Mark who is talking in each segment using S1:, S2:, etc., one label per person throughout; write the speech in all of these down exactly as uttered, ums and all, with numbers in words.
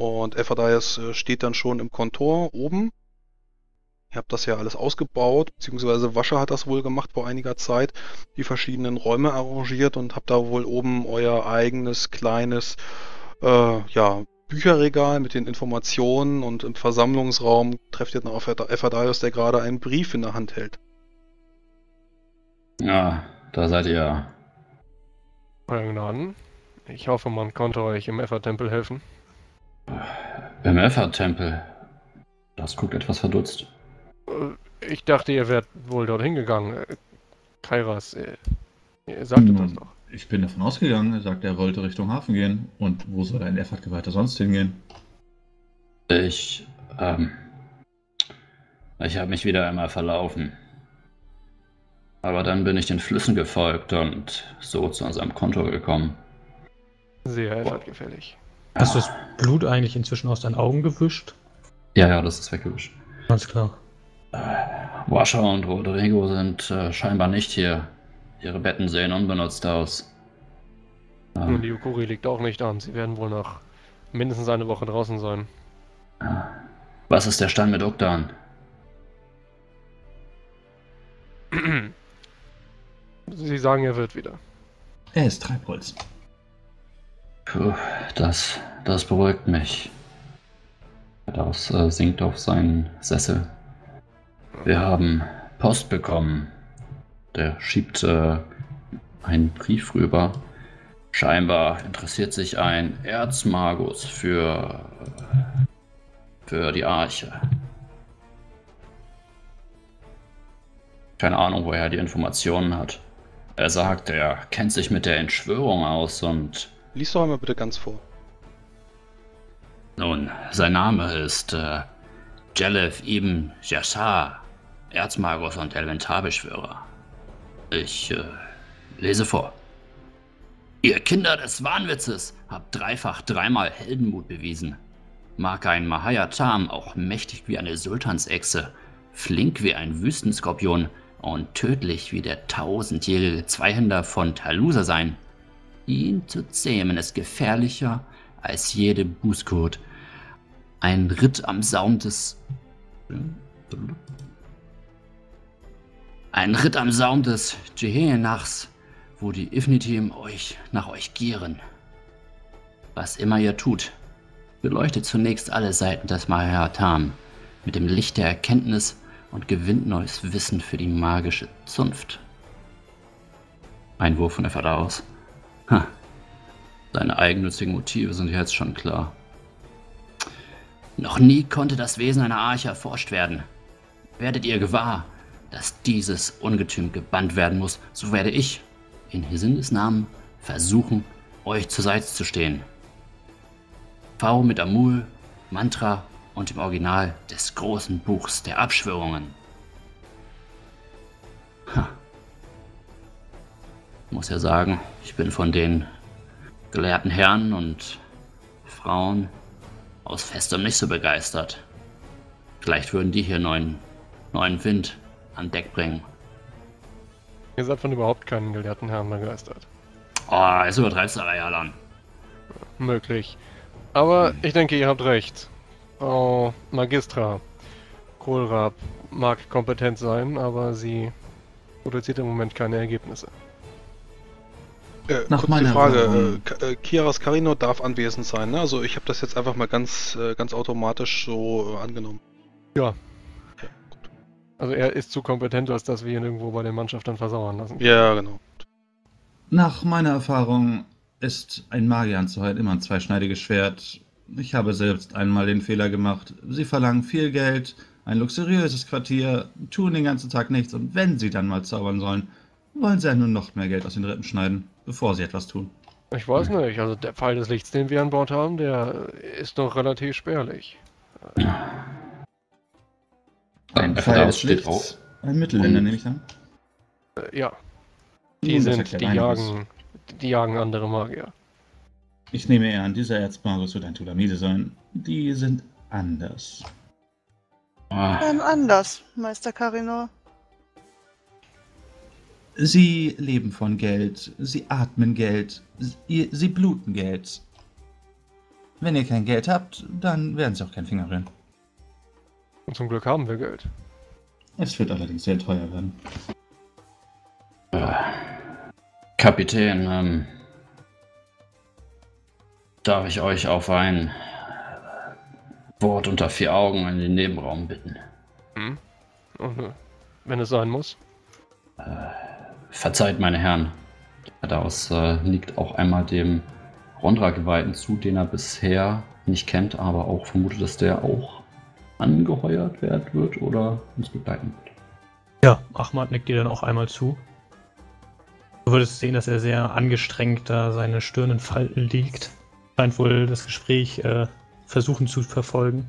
S1: Und Ephadias äh, steht dann schon im Kontor oben. Ihr habt das ja alles ausgebaut, beziehungsweise Wascher hat das wohl gemacht vor einiger Zeit, die verschiedenen Räume arrangiert und habt da wohl oben euer eigenes kleines äh, ja, Bücherregal mit den Informationen und im Versammlungsraum trefft ihr dann auf Ephadias, der gerade einen Brief in der Hand hält.
S2: Ja, da seid ihr.
S3: Euer Gnaden. Ich hoffe, man konnte euch im Effa-Tempel helfen.
S2: Im Effa-Tempel. Das guckt etwas verdutzt.
S3: Ich dachte, ihr wärt wohl dorthin gegangen. Kairas, äh, ihr sagtet das doch.
S4: Ich bin davon ausgegangen, er sagt, er wollte Richtung Hafen gehen. Und wo soll ein Effat weiter sonst hingehen?
S2: Ich, ähm... Ich habe mich wieder einmal verlaufen. Aber dann bin ich den Flüssen gefolgt und so zu unserem Konto gekommen.
S3: Sehr Effat gefällig.
S5: Hast du das Blut eigentlich inzwischen aus deinen Augen gewischt?
S2: Ja, ja, das ist weggewischt.
S5: Ganz klar.
S2: Äh, Wascher und Rodrigo sind äh, scheinbar nicht hier. Ihre Betten sehen unbenutzt aus.
S3: Und die Yukuri liegt auch nicht an. Sie werden wohl nach mindestens eine Woche draußen sein.
S2: Was ist der Stand mit Ukdan?
S3: Sie sagen, er wird wieder.
S4: Er ist Treibholz.
S2: Puh, das, das beruhigt mich. Das äh, sinkt auf seinen Sessel. Wir haben Post bekommen. Der schiebt äh, einen Brief rüber. Scheinbar interessiert sich ein Erzmagus für, für die Arche. Keine Ahnung, woher er die Informationen hat. Er sagt, er kennt sich mit der Entschwörung aus und...
S1: Lies doch einmal bitte ganz vor.
S2: Nun, sein Name ist äh, Jelef ibn Jashar, Erzmagus und Elementarbeschwörer. Ich äh, lese vor. Ihr Kinder des Wahnwitzes habt dreifach dreimal Heldenmut bewiesen. Mag ein Mahayatam auch mächtig wie eine Sultansechse, flink wie ein Wüstenskorpion und tödlich wie der tausendjährige Zweihänder von Talusa sein. Ihn zu zähmen ist gefährlicher als jede Bußgurt. Ein Ritt am Saum des... Ein Ritt am Saum des Jehenachs, wo die Ifnitim euch nach euch gieren. Was immer ihr tut, beleuchtet zunächst alle Seiten des Mahayatam mit dem Licht der Erkenntnis und gewinnt neues Wissen für die magische Zunft. Einwurf von Ephadaos. Ha. Seine eigennützigen Motive sind jetzt schon klar. Noch nie konnte das Wesen einer Arche erforscht werden. Werdet ihr gewahr, dass dieses Ungetüm gebannt werden muss, so werde ich, in Hisindes Namen, versuchen, euch zur Seite zu stehen. V mit Amul, Mantra und dem Original des großen Buchs der Abschwörungen. Ha. Ich muss ja sagen, ich bin von den gelehrten Herren und Frauen aus Festum nicht so begeistert. Vielleicht würden die hier neuen, neuen Wind an Deck bringen.
S3: Ihr seid von überhaupt keinen gelehrten Herrn begeistert.
S2: Oh, jetzt übertreibst du aber, Jalan.
S3: Möglich. Aber hm. ich denke, ihr habt recht. Frau Magistra Kohlraab mag kompetent sein, aber sie produziert im Moment keine Ergebnisse.
S1: Äh,
S4: Nach meiner
S1: Frage, äh, äh, Kiaras Karino darf anwesend sein, ne? Also ich habe das jetzt einfach mal ganz, äh, ganz automatisch so äh, angenommen.
S3: Ja. Okay, gut. Also er ist zu kompetent, als dass wir ihn irgendwo bei den Mannschaften versauern lassen.
S1: Ja, genau.
S4: Nach meiner Erfahrung ist ein Magier anzuhalten immer ein zweischneidiges Schwert. Ich habe selbst einmal den Fehler gemacht. Sie verlangen viel Geld, ein luxuriöses Quartier, tun den ganzen Tag nichts und wenn sie dann mal zaubern sollen, wollen sie ja nur noch mehr Geld aus den Rippen schneiden, bevor sie etwas tun.
S3: Ich weiß nicht, also der Pfeil des Lichts, den wir an Bord haben, der ist noch relativ spärlich.
S4: Ein Pfeil des Lichts, ein Mittelländer, nehme ich an.
S3: Äh, ja. Die
S4: Nun,
S3: sind, die jagen, die jagen andere Magier.
S4: Ich nehme eher an, dieser Erzmagus wird ein Tulamide sein. Die sind anders.
S6: Ähm, anders, Meister Karino.
S4: Sie leben von Geld, sie atmen Geld, sie, sie bluten Geld. Wenn ihr kein Geld habt, dann werden sie auch keinen Finger rühren.
S3: Und zum Glück haben wir Geld.
S4: Es wird allerdings sehr teuer werden.
S2: Äh, Kapitän, ähm, darf ich euch auf ein Wort unter vier Augen in den Nebenraum bitten?
S3: Hm? Und, äh, wenn es sein muss.
S2: Äh, verzeiht, meine Herren. Daraus äh, nickt auch einmal dem Rondra-Geweihten zu, den er bisher nicht kennt, aber auch vermutet, dass der auch angeheuert werden wird oder uns begleiten wird.
S5: Ja, Ahmad nickt dir dann auch einmal zu. Du würdest sehen, dass er sehr angestrengt da seine Stirn in Falten liegt. Scheint wohl das Gespräch äh, versuchen zu verfolgen.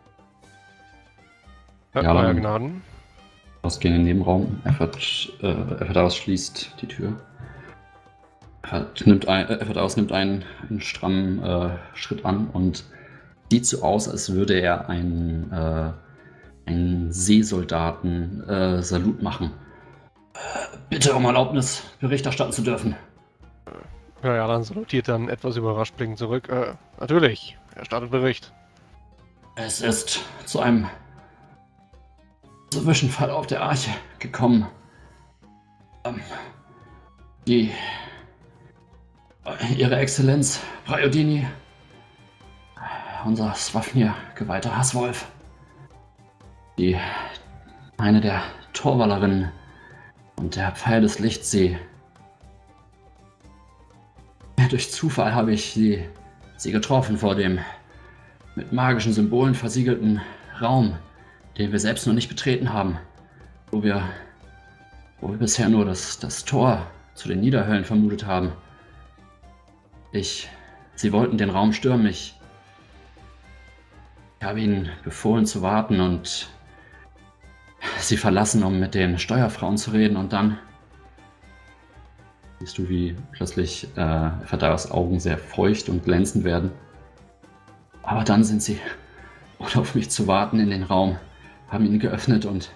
S3: Ja,
S2: Ja,
S3: euer
S2: dann-
S3: Gnaden.
S2: Ausgehen in den Nebenraum. Effert, äh, Effert schließt die Tür. Effert nimmt, ein, äh, Effert nimmt einen, einen strammen äh, Schritt an und sieht so aus, als würde er einen, äh, einen Seesoldaten äh, Salut machen. Äh, bitte um Erlaubnis, Bericht erstatten zu dürfen.
S3: Ja, ja, dann salutiert dann etwas überrascht blickend zurück. Äh, natürlich. Er startet Bericht.
S2: Es ist zu einem Zwischenfall auf der Arche gekommen. Ähm, die Ihre Exzellenz Praiodini, unser Swafnir geweihter Hasswolf, die eine der Torwallerinnen und der Pfeil des Lichts, sie durch Zufall habe ich sie, sie getroffen vor dem mit magischen Symbolen versiegelten Raum, den wir selbst noch nicht betreten haben, wo wir, wo wir bisher nur das, das Tor zu den Niederhöllen vermutet haben. Ich, sie wollten den Raum stürmen, ich, ich habe ihnen befohlen zu warten und sie verlassen, um mit den Steuerfrauen zu reden, und dann siehst du, wie plötzlich äh, Verdaios Augen sehr feucht und glänzend werden. Aber dann sind sie, ohne auf mich zu warten, in den Raum, haben ihn geöffnet und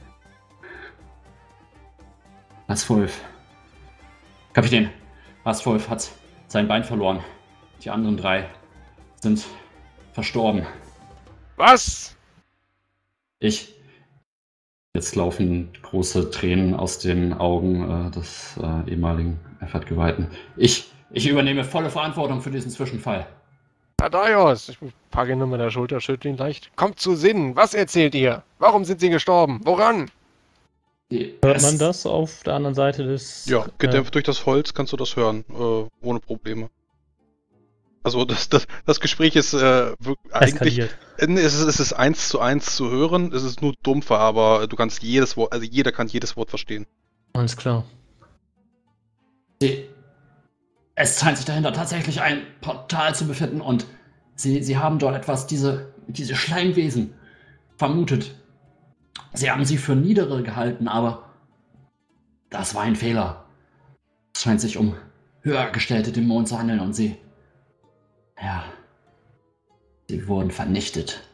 S2: Hasswolf. Kapitän, Hasswolf hat sein Bein verloren. Die anderen drei sind verstorben.
S3: Was?
S2: Ich. Jetzt laufen große Tränen aus den Augen äh, des äh, ehemaligen Effert-Geweihten. Ich, ich übernehme volle Verantwortung für diesen Zwischenfall.
S3: Verdaios! Ich packe ihn nur mit der Schulter, schüttle ihn leicht. Kommt zu Sinn! Was erzählt ihr? Warum sind sie gestorben? Woran?
S2: Die,
S5: Hört
S2: es-
S5: man das auf der anderen Seite des...
S1: Ja, gedämpft durch das Holz kannst du das hören, äh, ohne Probleme. Also das, das, das Gespräch ist äh, wirklich,
S5: Äh,
S1: eigentlich,
S5: eskaliert.
S1: äh, es ist, es ist eins zu eins zu hören, es ist nur dumpfer, aber du kannst jedes Wort, also jeder kann jedes Wort verstehen.
S5: Alles klar.
S2: Sie, es scheint sich dahinter tatsächlich ein Portal zu befinden und sie, sie haben dort etwas, diese, diese Schleimwesen vermutet. Sie haben sie für niedere gehalten, aber das war ein Fehler. Es scheint sich um höher gestellte Dämonen zu handeln und sie, ja, sie wurden vernichtet.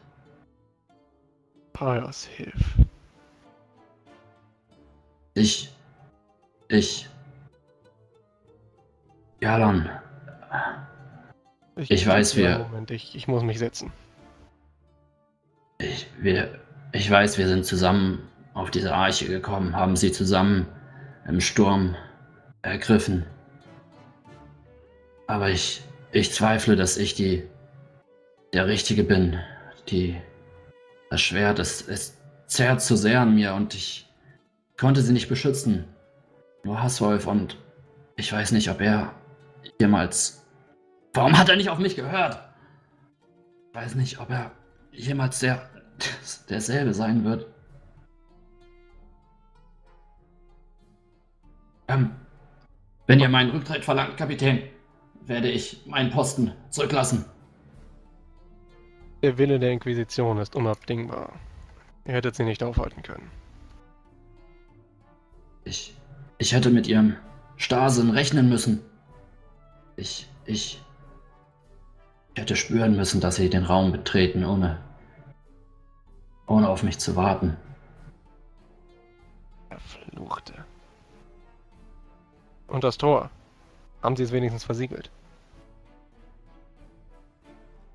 S3: Paios, hilf.
S2: Ich, ich, Jalon, Ich weiß, wir-
S3: Moment, ich, ich muss mich setzen.
S2: Ich, wir, ich weiß, wir sind zusammen auf diese Arche gekommen, haben sie zusammen im Sturm ergriffen. Aber ich, ich zweifle, dass ich die, der Richtige bin. Die, das Schwert, es, es zerrt zu sehr an mir und ich konnte sie nicht beschützen. Nur Hasswolf, und ich weiß nicht, ob er jemals... Warum hat er nicht auf mich gehört? Ich weiß nicht, ob er jemals der, derselbe sein wird. Ähm, wenn ihr meinen Rücktritt verlangt, Kapitän, werde ich meinen Posten zurücklassen.
S3: Der Wille der Inquisition ist unabdingbar. Ihr hättet sie nicht aufhalten können.
S2: Ich, ich hätte mit ihrem Starrsinn rechnen müssen. Ich, ich, ich hätte spüren müssen, dass sie den Raum betreten, ohne, ohne auf mich zu warten.
S3: Er fluchte. Und das Tor? Haben sie es wenigstens versiegelt?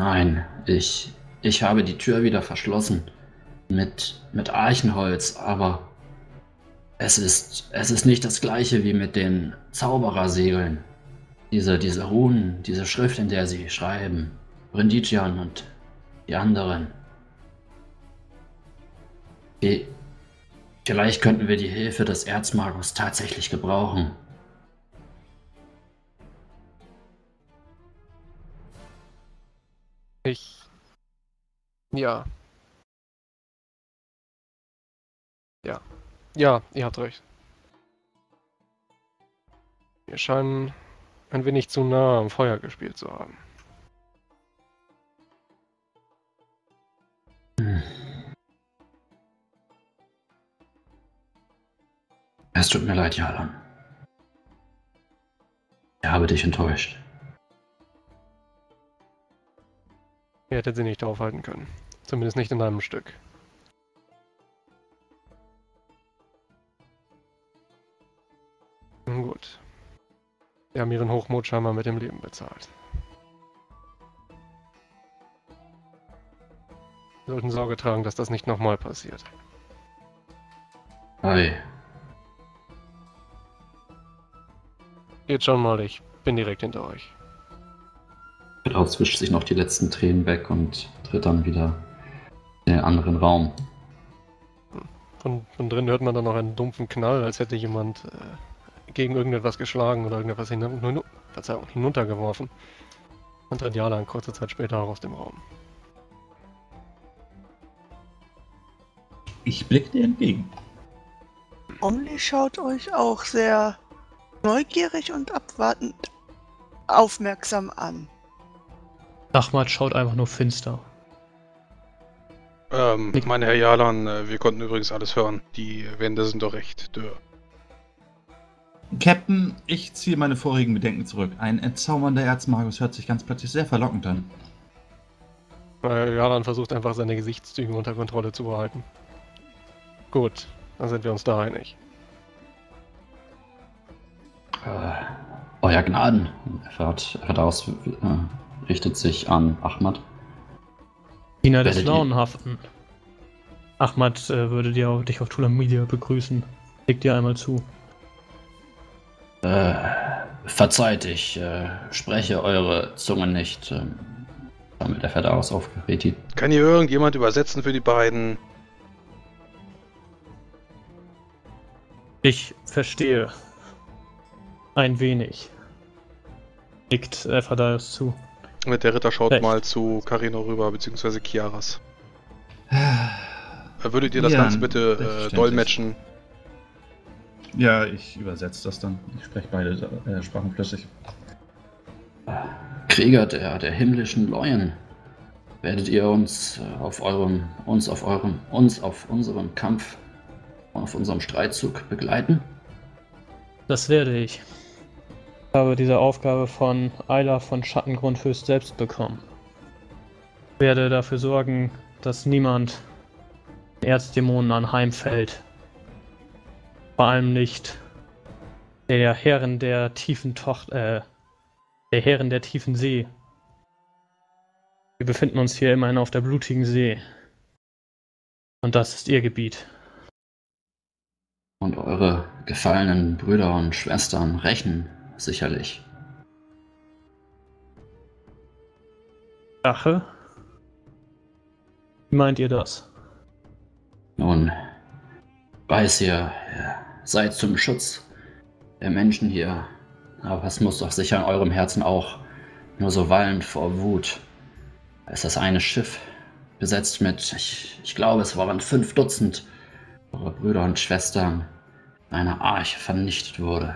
S2: Nein, ich, ich habe die Tür wieder verschlossen. Mit, mit Archenholz, aber es ist, es ist nicht das gleiche wie mit den Zauberersegeln. Diese, diese Runen, diese Schrift, in der sie schreiben. Brindisian und die anderen. Die, vielleicht könnten wir die Hilfe des Erzmagos tatsächlich gebrauchen.
S3: Ich. Ja. Ja. Ja, ihr habt recht. Wir scheinen ein wenig zu nah am Feuer gespielt zu haben.
S2: Hm. Es tut mir leid, Jalan. Ich habe dich enttäuscht.
S3: Ihr hättet sie nicht aufhalten können. Zumindest nicht in einem Stück. Nun gut. Wir haben ihren Hochmut scheinbar mit dem Leben bezahlt. Wir sollten Sorge tragen, dass das nicht nochmal passiert.
S2: Hi.
S3: Geht schon mal, ich bin direkt hinter euch.
S2: Klaus wischt sich noch die letzten Tränen weg und tritt dann wieder in den anderen Raum.
S3: Von, von drin hört man dann noch einen dumpfen Knall, als hätte jemand äh, gegen irgendetwas geschlagen oder irgendetwas hin, hin, Verzeihung, hinuntergeworfen. Und tritt Jalan kurze Zeit später auch aus dem Raum.
S4: Ich blick dir entgegen.
S6: Omni schaut euch auch sehr neugierig und abwartend aufmerksam an.
S5: Ahmad schaut einfach nur finster.
S1: Ähm, meine Herr Jalan, äh, wir konnten übrigens alles hören. Die Wände sind doch recht dürr.
S4: Captain, ich ziehe meine vorigen Bedenken zurück. Ein entzaubernder Erzmagus hört sich ganz plötzlich sehr verlockend an.
S3: Äh, Jalan versucht einfach seine Gesichtszüge unter Kontrolle zu behalten. Gut, dann sind wir uns da einig.
S2: Äh, Euer Gnaden, Erfahrt äh, richtet sich an Ahmad.
S5: Diener des
S2: Werdet ihr-
S5: Launenhaften. Ahmad äh, würde dir, auch- dich auf Tulamidia begrüßen. Leg dir einmal zu.
S2: Äh, verzeiht, ich äh, spreche eure Zunge nicht. Ähm, damit er Verdaus aufgerät.
S1: Kann hier irgendjemand übersetzen für die beiden?
S5: Ich verstehe. Ein wenig. Nickt Ephadaios zu.
S1: Und der Ritter schaut
S5: Recht.
S1: mal zu Carino rüber, beziehungsweise Kiaras. Äh, Würdet ihr das
S4: Ja,
S1: Ganze bitte äh,
S4: selbstverständlich.
S1: dolmetschen?
S4: Ja, ich übersetze das dann. Ich spreche beide äh, Sprachen flüssig.
S2: Krieger der, der himmlischen Leuen, werdet ihr uns äh, auf eurem, uns auf eurem, uns auf unserem Kampf, auf unserem Streitzug begleiten?
S5: Das werde ich. Ich habe diese Aufgabe von Ayla von Schattengrundfürst selbst bekommen. Ich werde dafür sorgen, dass niemand den Erzdämonen anheimfällt. Vor allem nicht der Herren der tiefen Tochter, äh, der Herren der tiefen See. Wir befinden uns hier immerhin auf der blutigen See. Und das ist ihr Gebiet.
S2: Und eure gefallenen Brüder und Schwestern rächen sicherlich.
S5: Rache? Wie meint ihr das?
S2: Nun, weiß ihr, ihr seid zum Schutz der Menschen hier, aber es muss doch sicher in eurem Herzen auch nur so wallen vor Wut, als das eine Schiff besetzt mit, ich, ich glaube, es waren fünf Dutzend eurer Brüder und Schwestern, in einer Arche vernichtet wurde.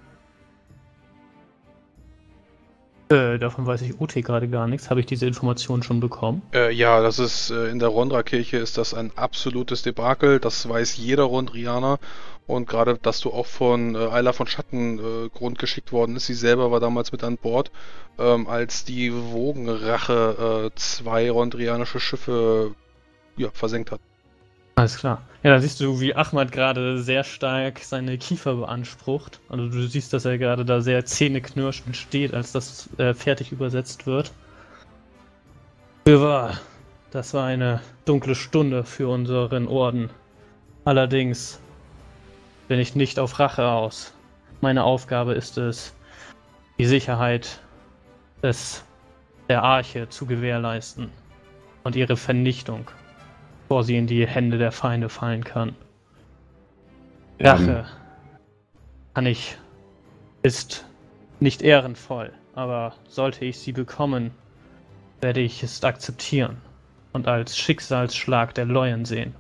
S5: Äh, davon weiß ich O T gerade gar nichts. Habe ich diese Information schon bekommen?
S1: Äh, ja, das ist äh, in der Rondra-Kirche ist das ein absolutes Debakel. Das weiß jeder Rondrianer. Und gerade, dass du auch von äh, Ayla von Schattengrund äh, geschickt worden ist. Sie selber war damals mit an Bord, ähm, als die Wogenrache äh, zwei rondrianische Schiffe ja, versenkt hat.
S5: Alles klar. Ja, da siehst du, wie Ahmad gerade sehr stark seine Kiefer beansprucht. Also du siehst, dass er gerade da sehr zähneknirschend steht, als das äh, fertig übersetzt wird. Fürwahr, das war eine dunkle Stunde für unseren Orden. Allerdings bin ich nicht auf Rache aus. Meine Aufgabe ist es, die Sicherheit des, der Arche zu gewährleisten und ihre Vernichtung, bevor sie in die Hände der Feinde fallen kann.
S2: Wir haben-
S5: Rache kann ich, ist nicht ehrenvoll, aber sollte ich sie bekommen, werde ich es akzeptieren und als Schicksalsschlag der Leuen sehen.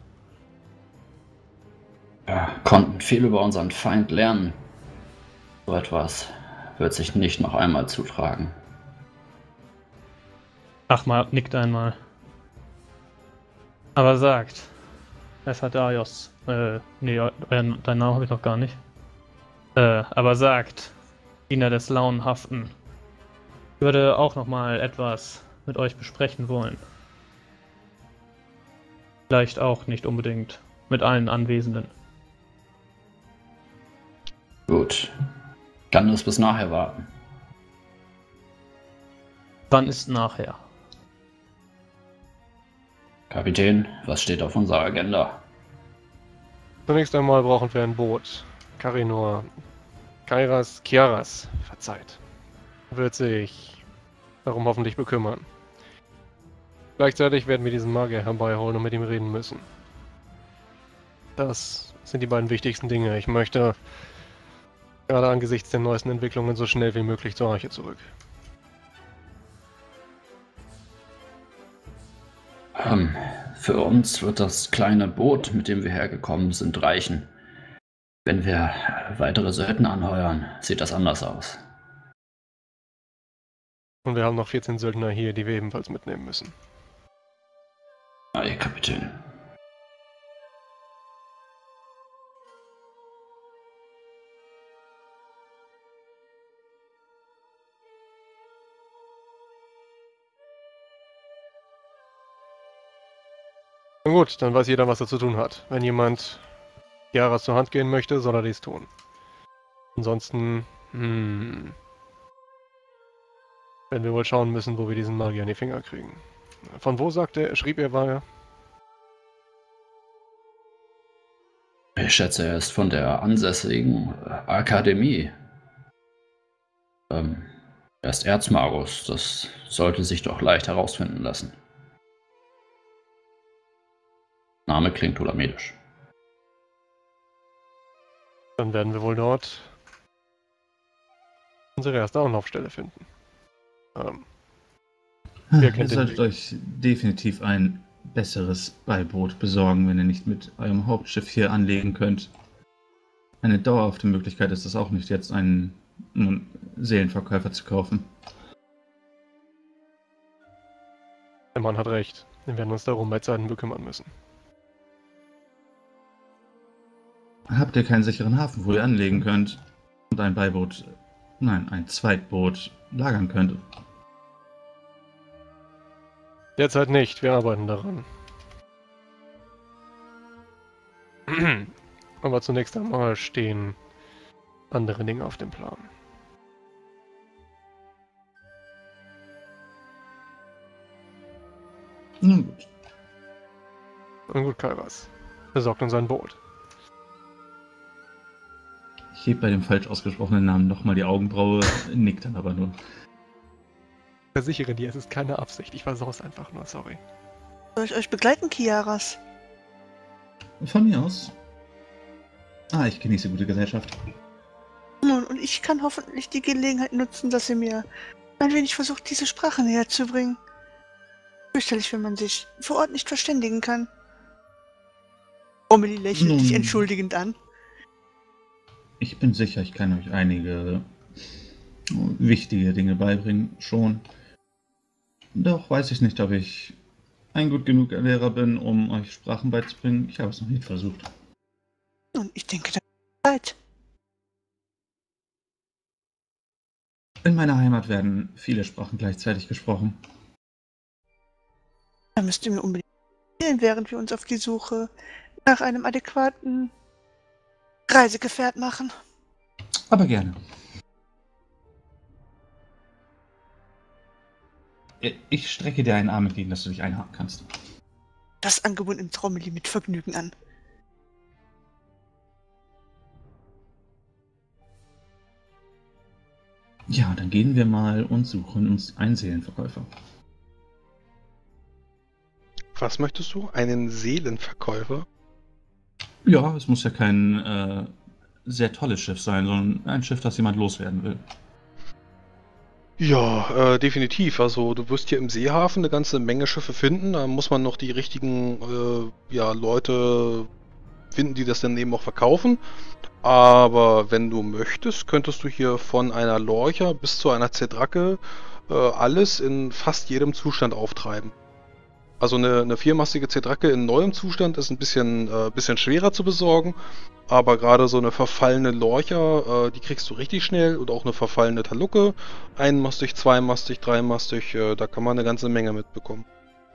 S2: Wir konnten viel über unseren Feind lernen. So etwas wird sich nicht noch einmal zutragen.
S5: Achmar nickt einmal. Aber sagt, Ephadaios, äh, nee, euren, deinen Namen habe ich noch gar nicht. Äh, aber sagt, Diener des Launenhaften, ich würde auch noch mal etwas mit euch besprechen wollen. Vielleicht auch nicht unbedingt mit allen Anwesenden.
S2: Gut. Ich kann das bis nachher warten.
S5: Wann ist nachher?
S2: Kapitän, was steht auf unserer Agenda?
S3: Zunächst einmal brauchen wir ein Boot. Karinor, Kairas, Kiaras, verzeiht, wird sich darum hoffentlich bekümmern. Gleichzeitig werden wir diesen Magier herbeiholen und mit ihm reden müssen. Das sind die beiden wichtigsten Dinge. Ich möchte gerade angesichts der neuesten Entwicklungen so schnell wie möglich zur Arche zurück.
S2: Ähm, für uns wird das kleine Boot, mit dem wir hergekommen sind, reichen. Wenn wir weitere Söldner anheuern, sieht das anders aus.
S3: Und wir haben noch vierzehn Söldner hier, die wir ebenfalls mitnehmen müssen.
S2: Ei, Kapitän.
S3: Na gut, dann weiß jeder, was er zu tun hat. Wenn jemand Kiaras zur Hand gehen möchte, soll er dies tun. Ansonsten, hm, werden wir wohl schauen müssen, wo wir diesen Magier in die Finger kriegen. Von wo sagt er, schrieb er, war er?
S2: Ich schätze, er ist von der ansässigen Akademie. Ähm, er ist Erzmagus. Das sollte sich doch leicht herausfinden lassen. Name klingt Ptolemaisch.
S3: Dann werden wir wohl dort unsere erste Anlaufstelle finden. Ähm, Wer kennt
S4: Ihr
S3: den
S4: solltet
S3: Weg?
S4: euch definitiv ein besseres Beiboot besorgen, wenn ihr nicht mit eurem Hauptschiff hier anlegen könnt. Eine dauerhafte Möglichkeit ist es auch nicht, jetzt einen nun, Seelenverkäufer zu kaufen.
S3: der Mann hat recht. Wir werden uns darum bei Zeiten bekümmern müssen.
S4: Habt ihr keinen sicheren Hafen, wo ihr anlegen könnt und ein Beiboot, nein, ein Zweitboot lagern könnt?
S3: Derzeit nicht, wir arbeiten daran. Aber zunächst einmal stehen andere Dinge auf dem Plan.
S4: Nun gut.
S3: Und gut, Kairas. Besorgt uns ein Boot.
S4: Ich heb bei dem falsch ausgesprochenen Namen nochmal die Augenbraue, nickt dann aber nur.
S3: Ich versichere dir, es ist keine Absicht. Ich versau's einfach nur, sorry.
S6: Soll ich euch begleiten, Kiaras?
S4: Von mir aus. Ah, ich genieße gute Gesellschaft.
S6: Nun, und ich kann hoffentlich die Gelegenheit nutzen, dass ihr mir ein wenig versucht, diese Sprache näher zu bringen. Fürchterlich, wenn man sich vor Ort nicht verständigen kann. Romilly lächelt
S4: Nun.
S6: dich entschuldigend an.
S4: Ich bin sicher, ich kann euch einige wichtige Dinge beibringen, schon. Doch weiß ich nicht, ob ich ein gut genug Lehrer bin, um euch Sprachen beizubringen. Ich habe es noch nicht versucht.
S6: Nun, ich denke, das ist Zeit.
S4: In meiner Heimat werden viele Sprachen gleichzeitig gesprochen.
S6: Da müsst ihr mir unbedingt erzählen, während wir uns auf die Suche nach einem adäquaten Reisegefährt machen.
S4: Aber gerne. Ich strecke dir einen Arm entgegen, dass du dich einhaken kannst.
S6: Das Angebot nimmt Romilly mit Vergnügen an.
S4: Ja, dann gehen wir mal und suchen uns einen Seelenverkäufer.
S1: Was möchtest du? Einen Seelenverkäufer?
S4: Ja, es muss ja kein äh, sehr tolles Schiff sein, sondern ein Schiff, das jemand loswerden will.
S1: Ja, äh, definitiv. Also du wirst hier im Seehafen eine ganze Menge Schiffe finden. Da muss man noch die richtigen äh, ja, Leute finden, die das dann eben auch verkaufen. Aber wenn du möchtest, könntest du hier von einer Lorcha bis zu einer Zedrake äh, alles in fast jedem Zustand auftreiben. Also eine, eine viermastige Zedrake in neuem Zustand ist ein bisschen, äh, bisschen schwerer zu besorgen, aber gerade so eine verfallene Lorcha, äh, die kriegst du richtig schnell, und auch eine verfallene Talukke, einmastig, zweimastig, dreimastig, äh, da kann man eine ganze Menge mitbekommen.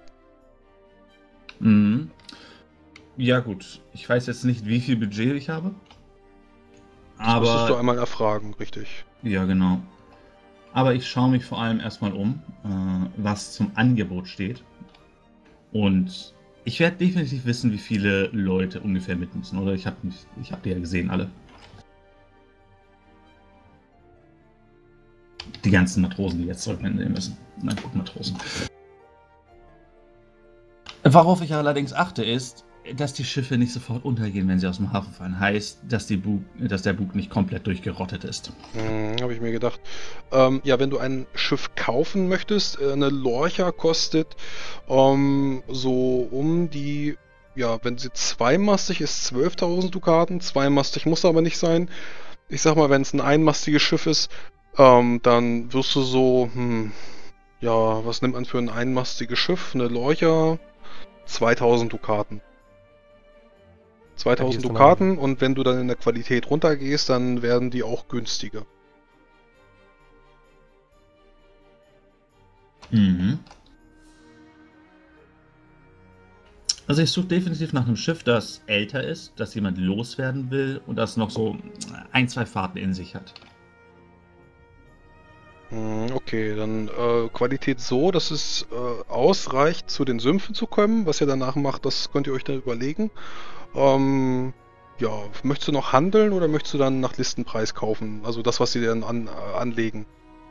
S4: Mhm. Ja gut, ich weiß jetzt nicht, wie viel Budget ich habe.
S1: Das müsstest du
S4: Aber,
S1: einmal erfragen, richtig.
S4: ja genau. Aber ich schaue mich vor allem erstmal um, äh, was zum Angebot steht. Und ich werde definitiv wissen, wie viele Leute ungefähr mit müssen, oder? Ich habe ich hab die ja gesehen, alle. Die ganzen Matrosen, die jetzt zurücknehmen müssen. Na gut, Matrosen. Worauf ich allerdings achte, ist, dass die Schiffe nicht sofort untergehen, wenn sie aus dem Hafen fallen. Heißt, dass, die Bug, dass der Bug nicht komplett durchgerottet ist.
S1: Hm, habe ich mir gedacht. Ähm, ja, wenn du ein Schiff kaufen möchtest, äh, eine Lorcha kostet ähm, so um die, ja, wenn sie zweimastig ist, zwölftausend Dukaten. Zweimastig muss aber nicht sein. Ich sag mal, wenn es ein einmastiges Schiff ist, ähm, dann wirst du so, hm, ja, was nimmt man für ein einmastiges Schiff? Eine Lorcha? zweitausend Dukaten. zweitausend
S3: Ja, die ist
S1: Dukaten, und wenn du dann in der Qualität runtergehst, dann werden die auch günstiger.
S4: Mhm. Also ich suche definitiv nach einem Schiff, das älter ist, das jemand loswerden will und das noch so ein, zwei Fahrten in sich hat.
S1: Hm, Okay, dann äh, Qualität so, dass es äh, ausreicht, zu den Sümpfen zu kommen. Was ihr danach macht, das könnt ihr euch dann überlegen. Ähm, ja, möchtest du noch handeln oder möchtest du dann nach Listenpreis kaufen? Also das, was sie dann an, äh, anlegen.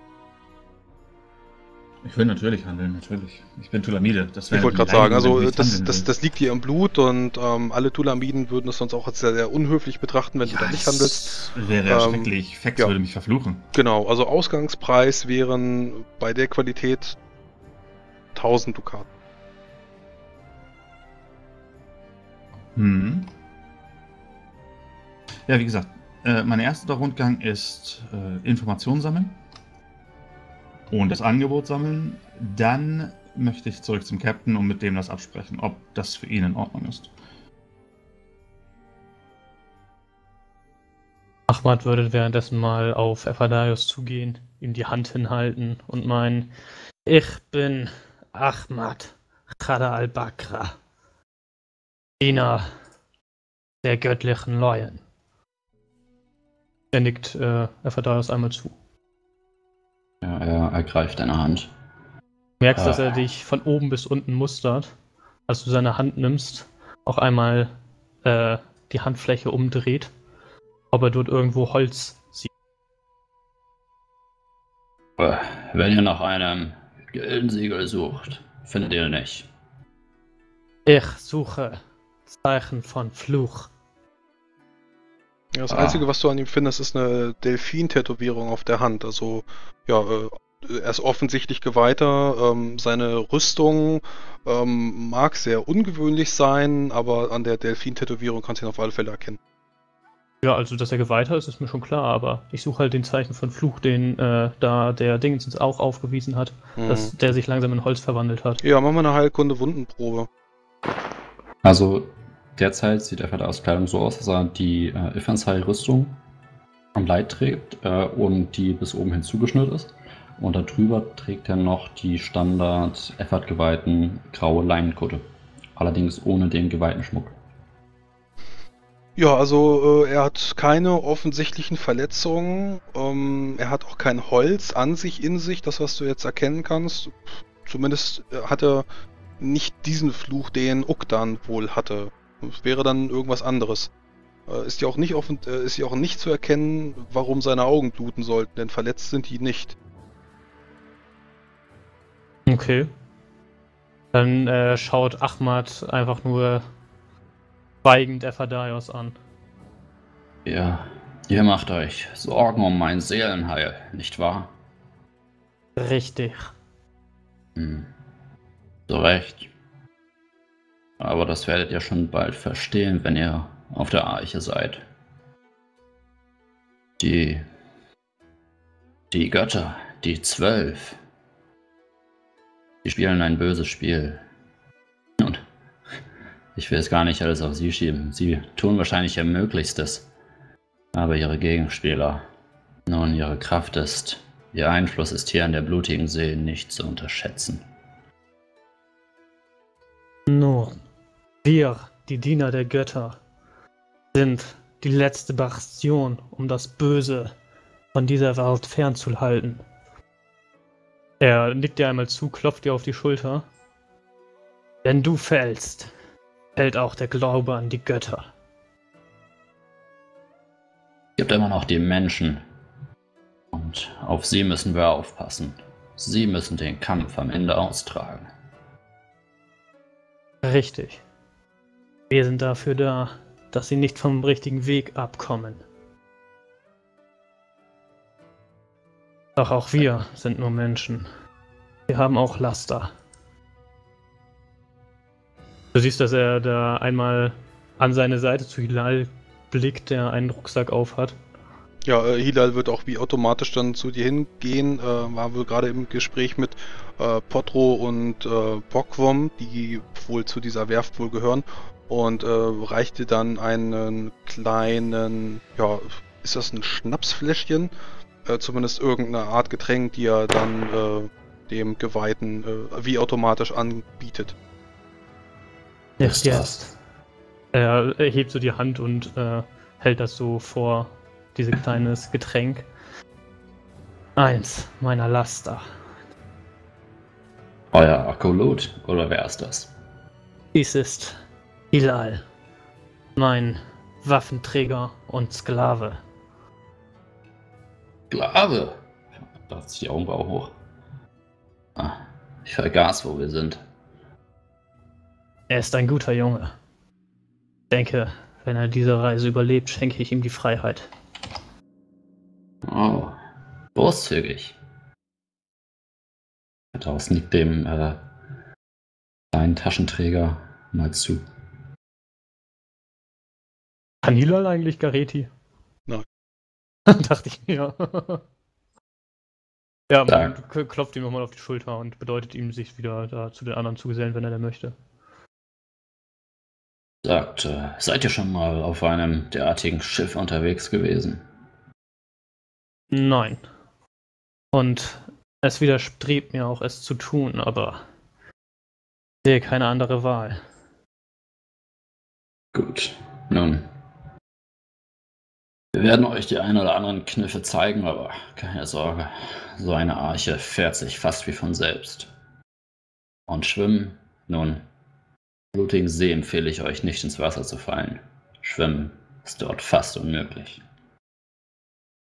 S4: Ich will natürlich handeln, natürlich. Ich bin Tulamide. Das
S1: Ich
S4: wäre
S1: wollte
S4: die
S1: gerade sagen,
S4: Leine, wenn
S1: also
S4: ich nicht
S1: das,
S4: handeln
S1: das,
S4: will.
S1: das liegt dir im Blut, und ähm, alle Tulamiden würden es sonst auch als sehr, sehr unhöflich betrachten, wenn du da nicht handelst.
S4: Das wäre ja
S1: Ähm,
S4: schrecklich. Fex
S1: ja.
S4: würde mich verfluchen.
S1: Genau, also Ausgangspreis wären bei der Qualität tausend Dukaten.
S4: Hm. Ja, wie gesagt, äh, mein erster Rundgang ist äh, Informationen sammeln und das Angebot sammeln. Dann möchte ich zurück zum Captain und mit dem das absprechen, ob das für ihn in Ordnung ist.
S5: Ahmad würde währenddessen mal auf Ephadaios zugehen, ihm die Hand hinhalten und meinen: Ich bin Ahmad Khada al-Bakra, Diener der göttlichen Leuen. Er nickt äh, Ephadaios einmal zu.
S2: Ja, er ergreift deine Hand.
S5: Du merkst,
S2: Ah.
S5: dass er dich von oben bis unten mustert, als du seine Hand nimmst, auch einmal äh, die Handfläche umdreht, ob er dort irgendwo Holz sieht.
S2: Äh, Wenn ihr nach einem Gildensiegel sucht, findet ihr nicht.
S5: Ich suche Zeichen von Fluch.
S1: Ja, das
S2: Ah.
S1: Einzige, was du an ihm findest, ist eine Delfin-Tätowierung auf der Hand. Also, ja, äh, er ist offensichtlich Geweihter. Ähm, seine Rüstung ähm, mag sehr ungewöhnlich sein, aber an der Delfin-Tätowierung kannst du ihn auf alle Fälle erkennen.
S5: Ja, also dass er Geweihter ist, ist mir schon klar, aber ich suche halt den Zeichen von Fluch, den äh, da der Dingens uns auch aufgewiesen hat,
S1: Hm.
S5: dass der sich langsam in Holz verwandelt hat.
S1: Ja, machen wir eine Heilkunde-Wundenprobe.
S2: Also derzeit sieht Ephadaios Kleidung so aus, dass er die äh, Ifansai-Rüstung am Leib trägt äh, und die bis oben hin zugeschnürt ist. Und darüber trägt er noch die Standard Ephad-geweihten graue Leinenkutte. Allerdings ohne den geweihten Schmuck.
S1: Ja, also äh, er hat keine offensichtlichen Verletzungen. Ähm, er hat auch kein Holz an sich in sich, das was du jetzt erkennen kannst. zumindest äh, hat er nicht diesen Fluch, den Ukdan wohl hatte. Es wäre dann irgendwas anderes. Äh, ist ja auch nicht offen, äh, ist ja auch nicht zu erkennen, warum seine Augen bluten sollten, denn verletzt sind die nicht.
S5: Okay. Dann äh, schaut Ahmad einfach nur schweigend Ephadaios an.
S2: Ja, ihr macht euch Sorgen um mein Seelenheil, nicht wahr?
S5: Richtig.
S2: Hm. So recht. Aber das werdet ihr schon bald verstehen, wenn ihr auf der Arche seid. Die... Die Götter, die Zwölf, die spielen ein böses Spiel. Und ich will es gar nicht alles auf sie schieben. Sie tun wahrscheinlich ihr Möglichstes. Aber ihre Gegenspieler, nun, ihre Kraft ist, ihr Einfluss ist hier an der blutigen See nicht zu unterschätzen.
S5: Nun, wir, die Diener der Götter, sind die letzte Bastion, um das Böse von dieser Welt fernzuhalten. Er nickt dir einmal zu, klopft dir auf die Schulter. Wenn du fällst, fällt auch der Glaube an die Götter.
S2: Es gibt immer noch die Menschen. Und auf sie müssen wir aufpassen. Sie müssen den Kampf am Ende austragen.
S5: Richtig. Wir sind dafür da, dass sie nicht vom richtigen Weg abkommen. Doch auch wir sind nur Menschen. Wir haben auch Laster. Du siehst, dass er da einmal an seine Seite zu Hilal blickt, der einen Rucksack aufhat.
S1: Ja, äh, Hilal wird auch wie automatisch dann zu dir hingehen. Äh, war wohl gerade im Gespräch mit äh, Potro und äh, Pokwom, die wohl zu dieser Werft wohl gehören. Und äh, reichte dann einen kleinen, ja, ist das ein Schnapsfläschchen? Äh, zumindest irgendeine Art Getränk, die er dann äh, dem Geweihten äh, wie automatisch anbietet.
S5: Jetzt, jetzt. Er hebt so die Hand und äh, hält das so vor, dieses kleines Getränk. Eins meiner Laster.
S2: Euer Akolut, oder wer ist das?
S5: Dies ist Hilal, mein Waffenträger und Sklave.
S2: Sklave? Da hat sich die Augenbraue hoch. Ah, ich vergaß, wo wir sind.
S5: Er ist ein guter Junge. Ich denke, wenn er diese Reise überlebt, schenke ich ihm die Freiheit.
S2: Oh, großzügig. Daraus nickt dem äh, kleinen Taschenträger mal zu.
S5: Kann Hilal eigentlich Gareti?
S1: Nein.
S5: Dachte ich mir. Ja, man
S2: Sag.
S5: k- klopft ihm nochmal auf die Schulter und bedeutet ihm, sich wieder da zu den anderen zu gesellen, wenn er denn möchte.
S2: Sagt, äh, seid ihr schon mal auf einem derartigen Schiff unterwegs gewesen?
S5: Nein. Und es widerstrebt mir auch, es zu tun, aber ich sehe keine andere Wahl.
S2: Gut, nun. Wir werden euch die ein oder anderen Kniffe zeigen, aber keine Sorge, so eine Arche fährt sich fast wie von selbst. Und Schwimmen, nun, im blutigen See empfehle ich euch nicht ins Wasser zu fallen. Schwimmen ist dort fast unmöglich.